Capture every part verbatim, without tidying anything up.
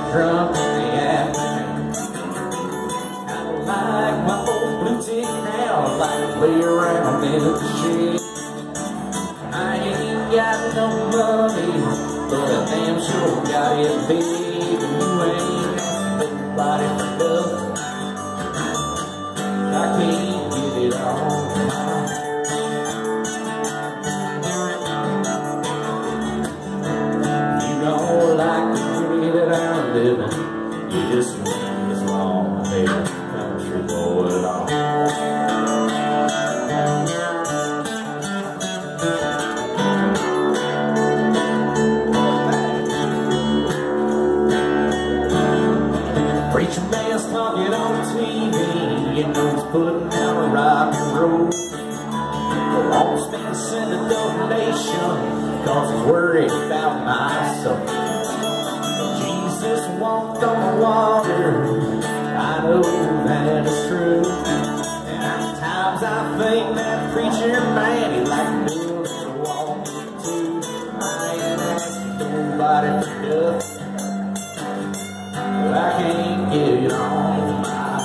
drunk in the afternoon. Kinda like my old blue tick now, like to play around in the shed. I ain't got no money, but I damn sure got it big. And you ain't asking nobody for nothing. I can't get it on mine. You don't like the way that I'm living. You just need this long hair, country boy at all. Preacher man's talking on T V, you know he's putting out a rock and roll. The lost man sent a donation, cause he's worried about my soul. Jesus walked on the water, I know that is true. And at times I think that preacher man, he like to do it to walk too. I ain't asking nobody for nothing, but I can't get it on mine.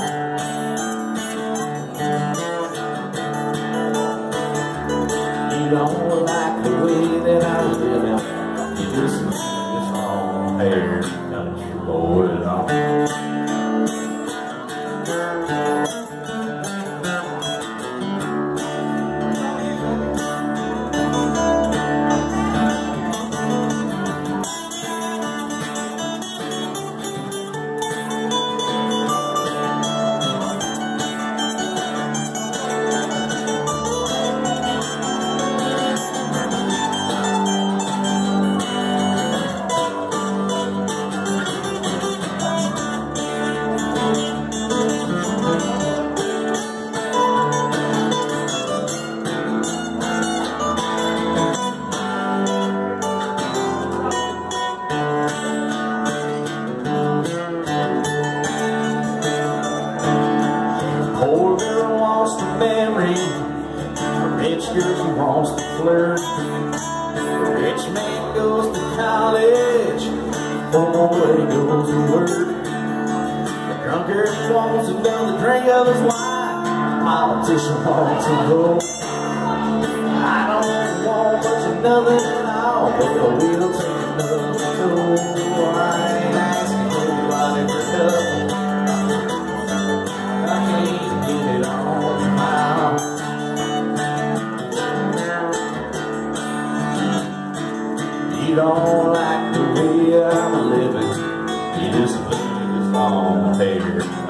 You don't like the way that I'm living. You just need this long hair, country boy at all. Poor girl wants to marry, a rich girl she wants to flirt. The rich man goes to college, poor boy goes to work. The drunkard wants another drink of his wine, the politician wants a vote. I don't want much of nothing at all, but I will take another toll. I ain't asking nobody for nothing. Get it on mine. You don't like the way I'm living. You just leave this long hair.